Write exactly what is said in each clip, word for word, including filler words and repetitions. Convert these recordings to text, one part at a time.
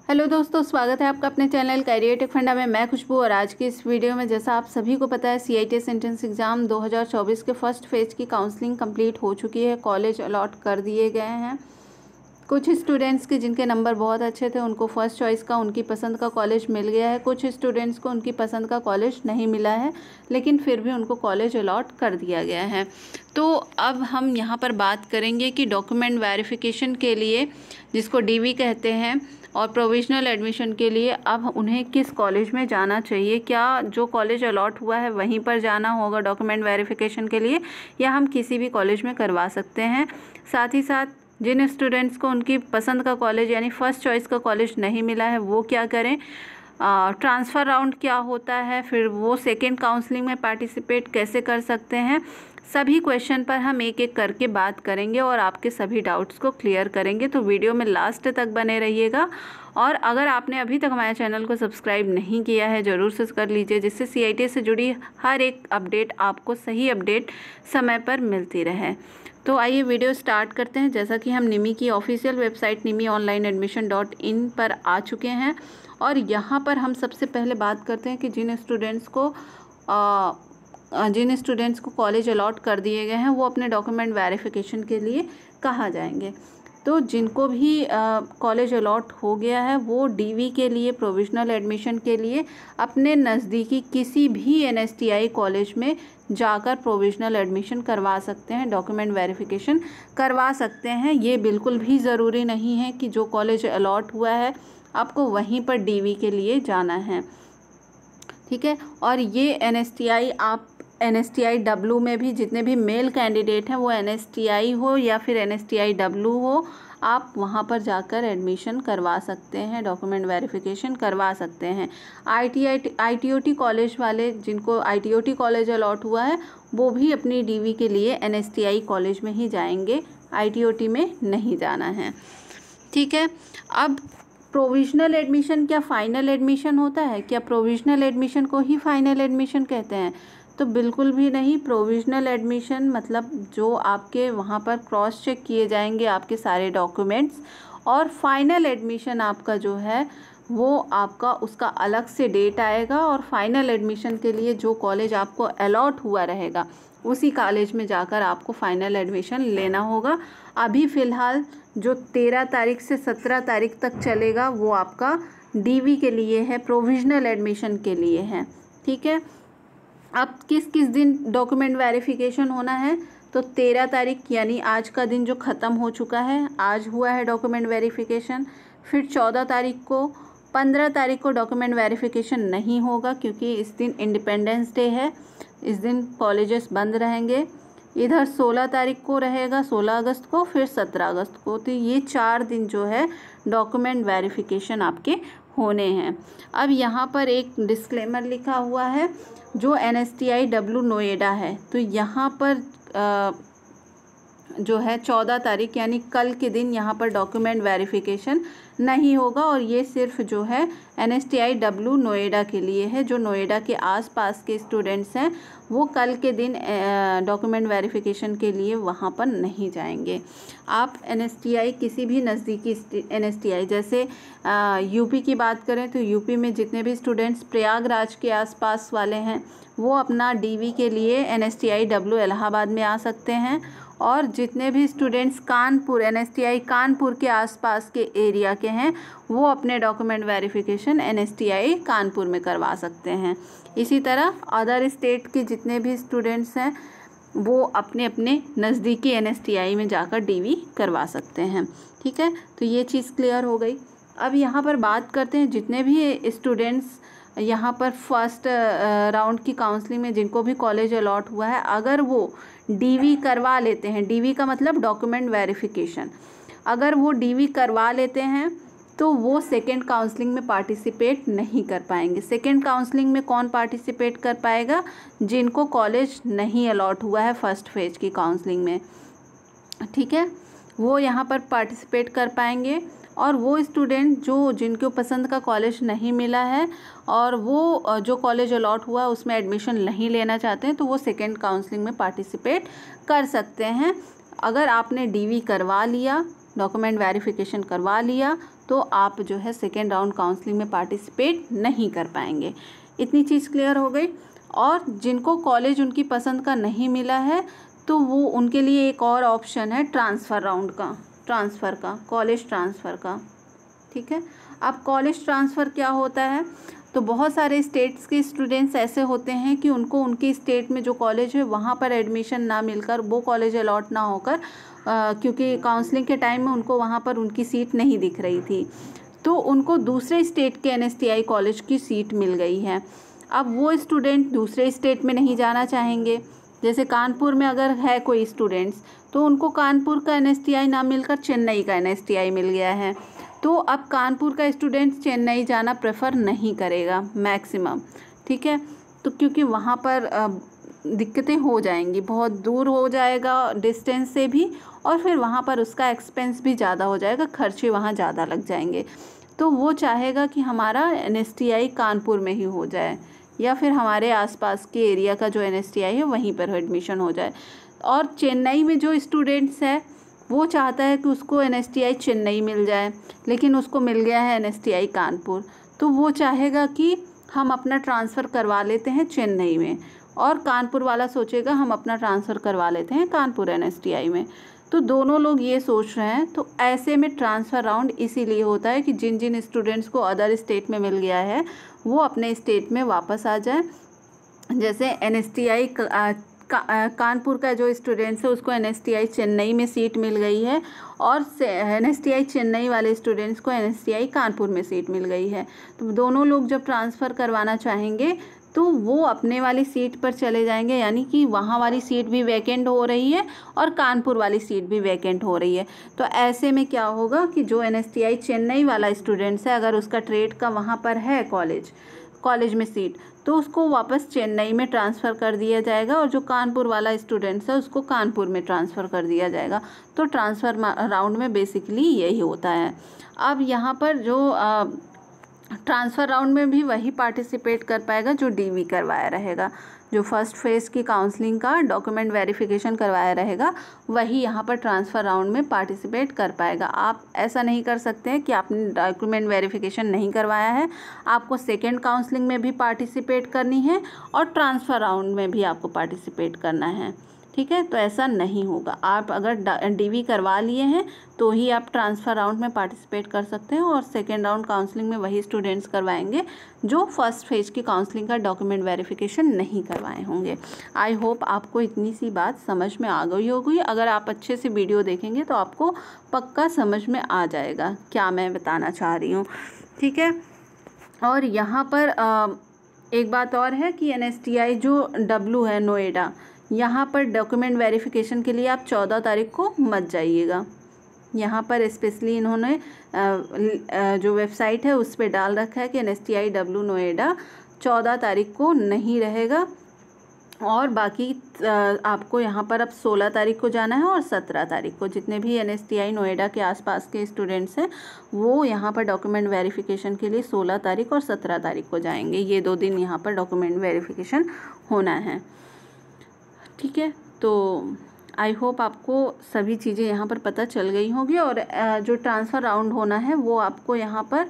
Hello दोस्तों, स्वागत है आपका अपने चैनल कैरियर टेक फंडा में। मैं खुशबू और आज की इस वीडियो में जैसा आप सभी को पता है सीआईटी एंट्रेंस एग्ज़ाम दो हज़ार चौबीस के फर्स्ट फेज़ की काउंसलिंग कंप्लीट हो चुकी है। कॉलेज अलॉट कर दिए गए हैं। कुछ स्टूडेंट्स के जिनके नंबर बहुत अच्छे थे उनको फर्स्ट चॉइस का उनकी पसंद का कॉलेज मिल गया है। कुछ स्टूडेंट्स को उनकी पसंद का कॉलेज नहीं मिला है, लेकिन फिर भी उनको कॉलेज अलॉट कर दिया गया है। तो अब हम यहाँ पर बात करेंगे कि डॉक्यूमेंट वेरिफिकेशन के लिए, जिसको डीवी कहते हैं, और प्रोविजनल एडमिशन के लिए अब उन्हें किस कॉलेज में जाना चाहिए। क्या जो कॉलेज अलॉट हुआ है वहीं पर जाना होगा डॉक्यूमेंट वेरिफिकेशन के लिए, या हम किसी भी कॉलेज में करवा सकते हैं। साथ ही साथ जिन स्टूडेंट्स को उनकी पसंद का कॉलेज यानी फर्स्ट चॉइस का कॉलेज नहीं मिला है वो क्या करें, ट्रांसफ़र राउंड क्या होता है, फिर वो सेकेंड काउंसलिंग में पार्टिसिपेट कैसे कर सकते हैं, सभी क्वेश्चन पर हम एक एक करके बात करेंगे और आपके सभी डाउट्स को क्लियर करेंगे। तो वीडियो में लास्ट तक बने रहिएगा। और अगर आपने अभी तक हमारे चैनल को सब्सक्राइब नहीं किया है ज़रूर से कर लीजिए, जिससे सीआईटी से जुड़ी हर एक अपडेट आपको सही अपडेट समय पर मिलती रहे। तो आइए वीडियो स्टार्ट करते हैं। जैसा कि हम निमी की official website NIMI online admission dot in पर आ चुके हैं और यहाँ पर हम सबसे पहले बात करते हैं कि जिन स्टूडेंट्स को आ, जिन स्टूडेंट्स को कॉलेज अलॉट कर दिए गए हैं वो अपने डॉक्यूमेंट वेरिफिकेशन के लिए कहाँ जाएंगे। तो जिनको भी कॉलेज अलॉट हो गया है वो डीवी के लिए, प्रोविजनल एडमिशन के लिए अपने नज़दीकी किसी भी एनएसटीआई कॉलेज में जाकर प्रोविजनल एडमिशन करवा सकते हैं, डॉक्यूमेंट वेरिफिकेशन करवा सकते हैं। ये बिल्कुल भी ज़रूरी नहीं है कि जो कॉलेज अलॉट हुआ है आपको वहीं पर डीवी के लिए जाना है, ठीक है। और ये एनएसटीआई, आप एनएसटीआई डब्ल्यू में भी जितने भी मेल कैंडिडेट हैं वो एनएसटीआई हो या फिर एनएसटीआई डब्ल्यू हो, आप वहाँ पर जाकर एडमिशन करवा सकते हैं, डॉक्यूमेंट वेरिफिकेशन करवा सकते हैं। आईटीआई आईटीओटी कॉलेज वाले जिनको आईटीओटी कॉलेज अलॉट हुआ है वो भी अपनी डीवी के लिए एनएसटीआई कॉलेज में ही जाएंगे, आईटीओटी में नहीं जाना है, ठीक है। अब प्रोविजनल एडमिशन क्या फाइनल एडमिशन होता है? क्या प्रोविजनल एडमिशन को ही फाइनल एडमिशन कहते हैं? तो बिल्कुल भी नहीं। प्रोविजनल एडमिशन मतलब जो आपके वहाँ पर क्रॉस चेक किए जाएंगे आपके सारे डॉक्यूमेंट्स, और फाइनल एडमिशन आपका जो है वो आपका उसका अलग से डेट आएगा और फाइनल एडमिशन के लिए जो कॉलेज आपको अलॉट हुआ रहेगा उसी कॉलेज में जाकर आपको फाइनल एडमिशन लेना होगा। अभी फ़िलहाल जो तेरह तारीख से सत्रह तारीख तक चलेगा वो आपका डीवी के लिए है, प्रोविजनल एडमिशन के लिए है, ठीक है। अब किस किस दिन डॉक्यूमेंट वेरिफिकेशन होना है? तो तेरह तारीख यानी आज का दिन जो ख़त्म हो चुका है, आज हुआ है डॉक्यूमेंट वेरिफिकेशन। फिर चौदह तारीख को, पंद्रह तारीख को डॉक्यूमेंट वेरिफिकेशन नहीं होगा क्योंकि इस दिन इंडिपेंडेंस डे है, इस दिन कॉलेजेस बंद रहेंगे। इधर सोलह तारीख को रहेगा, सोलह अगस्त को, फिर सत्रह अगस्त को। तो ये चार दिन जो है डॉक्यूमेंट वेरिफिकेशन आपके होने हैं। अब यहाँ पर एक डिस्क्लेमर लिखा हुआ है, जो एनएसटीआई डब्ल्यू नोएडा है, तो यहाँ पर आ, जो है चौदह तारीख यानी कल के दिन यहाँ पर डॉक्यूमेंट वेरिफिकेशन नहीं होगा। और ये सिर्फ जो है एनएसटीआई डब्ल्यू नोएडा के लिए है। जो नोएडा के आसपास के स्टूडेंट्स हैं वो कल के दिन डॉक्यूमेंट वेरिफिकेशन के लिए वहाँ पर नहीं जाएंगे। आप एनएसटीआई किसी भी नज़दीकी एनएसटीआई, जैसे यूपी की बात करें तो यूपी में जितने भी स्टूडेंट्स प्रयागराज के आसपास वाले हैं वो अपना डीवी के लिए एनएसटीआई डब्ल्यू इलाहाबाद में आ सकते हैं। और जितने भी स्टूडेंट्स कानपुर, एनएसटीआई कानपुर के आसपास के एरिया के हैं वो अपने डॉक्यूमेंट वेरिफिकेशन एनएसटीआई कानपुर में करवा सकते हैं। इसी तरह अदर स्टेट के जितने भी स्टूडेंट्स हैं वो अपने अपने नज़दीकी एनएसटीआई में जाकर डीवी करवा सकते हैं, ठीक है। तो ये चीज़ क्लियर हो गई। अब यहाँ पर बात करते हैं जितने भी स्टूडेंट्स यहाँ पर फर्स्ट राउंड की काउंसलिंग में जिनको भी कॉलेज अलॉट हुआ है, अगर वो डीवी करवा लेते हैं, डीवी का मतलब डॉक्यूमेंट वेरिफिकेशन, अगर वो डीवी करवा लेते हैं तो वो सेकेंड काउंसलिंग में पार्टिसिपेट नहीं कर पाएंगे। सेकेंड काउंसलिंग में कौन पार्टिसिपेट कर पाएगा? जिनको कॉलेज नहीं अलॉट हुआ है फर्स्ट फेज की काउंसलिंग में, ठीक है, वो यहाँ पर पार्टिसिपेट कर पाएंगे। और वो स्टूडेंट जो जिनको पसंद का कॉलेज नहीं मिला है और वो जो कॉलेज अलॉट हुआ उसमें एडमिशन नहीं लेना चाहते हैं तो वो सेकेंड काउंसलिंग में पार्टिसिपेट कर सकते हैं। अगर आपने डीवी करवा लिया, डॉक्यूमेंट वेरिफिकेशन करवा लिया, तो आप जो है सेकेंड राउंड काउंसलिंग में पार्टिसिपेट नहीं कर पाएंगे। इतनी चीज़ क्लियर हो गई। और जिनको कॉलेज उनकी पसंद का नहीं मिला है तो वो उनके लिए एक और ऑप्शन है ट्रांसफ़र राउंड का, ट्रांसफ़र का, कॉलेज ट्रांसफ़र का। ठीक है, अब कॉलेज ट्रांसफ़र क्या होता है, तो बहुत सारे स्टेट्स के स्टूडेंट्स ऐसे होते हैं कि उनको उनके स्टेट में जो कॉलेज है वहाँ पर एडमिशन ना मिलकर, वो कॉलेज अलॉट ना होकर, आ, क्योंकि काउंसलिंग के टाइम में उनको वहाँ पर उनकी सीट नहीं दिख रही थी, तो उनको दूसरे स्टेट के N S T I college की सीट मिल गई है। अब वो स्टूडेंट दूसरे स्टेट में नहीं जाना चाहेंगे, जैसे कानपुर में अगर है कोई स्टूडेंट्स तो उनको कानपुर का एन एस टी आई ना मिलकर चेन्नई का एन एस टी आई मिल गया है, तो अब कानपुर का स्टूडेंट चेन्नई जाना प्रेफर नहीं करेगा मैक्सिमम। ठीक है, तो क्योंकि वहाँ पर दिक्कतें हो जाएंगी, बहुत दूर हो जाएगा डिस्टेंस से भी, और फिर वहाँ पर उसका एक्सपेंस भी ज़्यादा हो जाएगा, खर्चे वहाँ ज़्यादा लग जाएंगे। तो वो चाहेगा कि हमारा N S T I Kanpur में ही हो जाए, या फिर हमारे आसपास के एरिया का जो एन एस टी आई है वहीं पर एडमिशन हो जाए। और चेन्नई में जो स्टूडेंट्स है वो चाहता है कि उसको N S T I Chennai मिल जाए, लेकिन उसको मिल गया है N S T I Kanpur, तो वो चाहेगा कि हम अपना ट्रांसफ़र करवा लेते हैं चेन्नई में, और कानपुर वाला सोचेगा हम अपना ट्रांसफ़र करवा लेते हैं Kanpur N S T I में। तो दोनों लोग ये सोच रहे हैं। तो ऐसे में ट्रांसफ़र राउंड इसीलिए होता है कि जिन जिन स्टूडेंट्स को अदर स्टेट में मिल गया है वो अपने स्टेट में वापस आ जाए। जैसे एन एस टी आई का, कानपुर का जो स्टूडेंट्स है उसको N S T I Chennai में सीट मिल गई है, और N S T I Chennai वाले स्टूडेंट्स को N S T I Kanpur में सीट मिल गई है। तो दोनों लोग जब ट्रांसफ़र करवाना चाहेंगे तो वो अपने वाली सीट पर चले जाएंगे, यानी कि वहाँ वाली सीट भी वैकेंट हो रही है और कानपुर वाली सीट भी वैकेंट हो रही है। तो ऐसे में क्या होगा कि जो N S T I Chennai वाला स्टूडेंट्स है, अगर उसका ट्रेड का वहाँ पर है कॉलेज कॉलेज में सीट, तो उसको वापस चेन्नई में ट्रांसफ़र कर दिया जाएगा, और जो कानपुर वाला स्टूडेंट्स है उसको कानपुर में ट्रांसफ़र कर दिया जाएगा। तो ट्रांसफ़र राउंड में बेसिकली यही होता है। अब यहाँ पर जो आ, ट्रांसफ़र राउंड में भी वही पार्टिसिपेट कर पाएगा जो डी वी करवाया रहेगा, जो फर्स्ट फेज़ की काउंसलिंग का डॉक्यूमेंट वेरिफिकेशन करवाया रहेगा वही यहाँ पर ट्रांसफ़र राउंड में पार्टिसिपेट कर पाएगा। आप ऐसा नहीं कर सकते हैं कि आपने डॉक्यूमेंट वेरिफिकेशन नहीं करवाया है, आपको सेकेंड काउंसलिंग में भी पार्टिसिपेट करनी है और ट्रांसफ़र राउंड में भी आपको पार्टिसिपेट करना है। ठीक है, तो ऐसा नहीं होगा। आप अगर डी वी करवा लिए हैं तो ही आप ट्रांसफ़र राउंड में पार्टिसिपेट कर सकते हैं, और सेकेंड राउंड काउंसलिंग में वही स्टूडेंट्स करवाएंगे जो फर्स्ट फेज की काउंसलिंग का डॉक्यूमेंट वेरिफिकेशन नहीं करवाए होंगे। आई होप आपको इतनी सी बात समझ में आ गई होगी। अगर आप अच्छे से वीडियो देखेंगे तो आपको पक्का समझ में आ जाएगा क्या मैं बताना चाह रही हूँ। ठीक है, और यहाँ पर आ, एक बात और है कि एन एस टी आई जो डब्ल्यू है नोएडा, यहाँ पर डॉक्यूमेंट वेरिफिकेशन के लिए आप चौदह तारीख को मत जाइएगा। यहाँ पर स्पेशली इन्होंने जो वेबसाइट है उस पर डाल रखा है कि N S T I W Noida चौदह तारीख को नहीं रहेगा, और बाकी आपको यहाँ पर अब सोलह तारीख को जाना है और सत्रह तारीख को। जितने भी N S T I Noida के आसपास के स्टूडेंट्स हैं वो यहाँ पर डॉक्यूमेंट वेरिफिकेशन के लिए सोलह तारीख और सत्रह तारीख को जाएंगे। ये दो दिन यहाँ पर डॉक्यूमेंट वेरिफिकेशन होना है। ठीक है, तो आई होप आपको सभी चीज़ें यहाँ पर पता चल गई होंगी। और जो ट्रांसफ़र राउंड होना है वो आपको यहाँ पर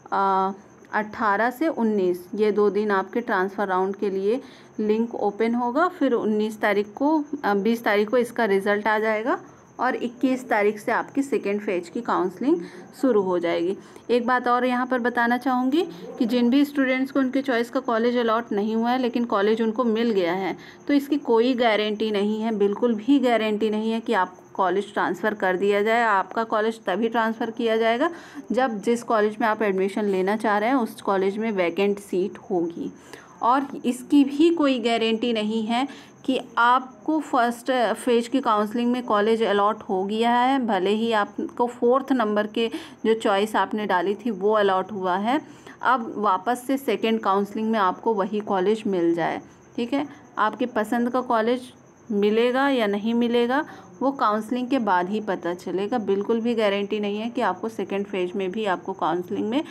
अट्ठारह से उन्नीस ये दो दिन आपके ट्रांसफ़र राउंड के लिए लिंक ओपन होगा। फिर उन्नीस तारीख को बीस तारीख को इसका रिज़ल्ट आ जाएगा, और इक्कीस तारीख से आपकी सेकेंड फेज की काउंसलिंग शुरू हो जाएगी। एक बात और यहाँ पर बताना चाहूँगी कि जिन भी स्टूडेंट्स को उनके चॉइस का कॉलेज अलॉट नहीं हुआ है लेकिन कॉलेज उनको मिल गया है, तो इसकी कोई गारंटी नहीं है, बिल्कुल भी गारंटी नहीं है कि आप कॉलेज ट्रांसफ़र कर दिया जाए। आपका कॉलेज तभी ट्रांसफ़र किया जाएगा जब जिस कॉलेज में आप एडमिशन लेना चाह रहे हैं उस कॉलेज में वैकेंट सीट होगी। और इसकी भी कोई गारंटी नहीं है कि आपको फर्स्ट फेज की काउंसलिंग में कॉलेज अलॉट हो गया है, भले ही आपको फोर्थ नंबर के जो चॉइस आपने डाली थी वो अलॉट हुआ है, अब वापस से सेकंड काउंसलिंग में आपको वही कॉलेज मिल जाए। ठीक है, आपके पसंद का कॉलेज मिलेगा या नहीं मिलेगा वो काउंसलिंग के बाद ही पता चलेगा। बिल्कुल भी गारंटी नहीं है कि आपको सेकेंड फेज में भी आपको काउंसलिंग में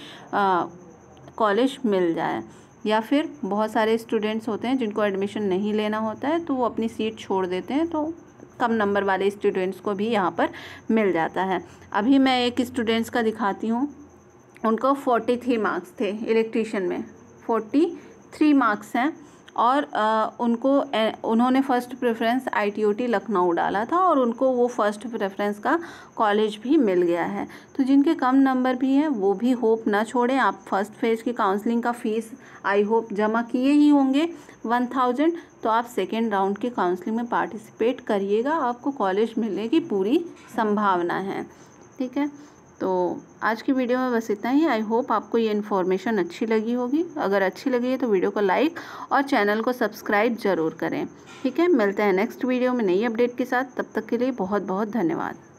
कॉलेज मिल जाए। या फिर बहुत सारे स्टूडेंट्स होते हैं जिनको एडमिशन नहीं लेना होता है तो वो अपनी सीट छोड़ देते हैं, तो कम नंबर वाले स्टूडेंट्स को भी यहाँ पर मिल जाता है। अभी मैं एक स्टूडेंट्स का दिखाती हूँ उनको फोर्टी थ्री मार्क्स थे, इलेक्ट्रीशियन में फोर्टी थ्री मार्क्स हैं और आ, उनको ए, उन्होंने फ़र्स्ट प्रेफरेंस आईटीओटी लखनऊ डाला था और उनको वो फर्स्ट प्रेफरेंस का कॉलेज भी मिल गया है। तो जिनके कम नंबर भी हैं वो भी होप ना छोड़ें। आप फर्स्ट फेज़ की काउंसलिंग का फ़ीस आई होप जमा किए ही होंगे वन थाउजेंड, तो आप सेकेंड राउंड की काउंसलिंग में पार्टिसिपेट करिएगा, आपको कॉलेज मिलने की पूरी संभावना है। ठीक है, तो आज की वीडियो में बस इतना ही। आई होप आपको ये इन्फॉर्मेशन अच्छी लगी होगी। अगर अच्छी लगी है तो वीडियो को लाइक और चैनल को सब्सक्राइब ज़रूर करें। ठीक है, मिलते हैं नेक्स्ट वीडियो में नई अपडेट के साथ। तब तक के लिए बहुत बहुत धन्यवाद।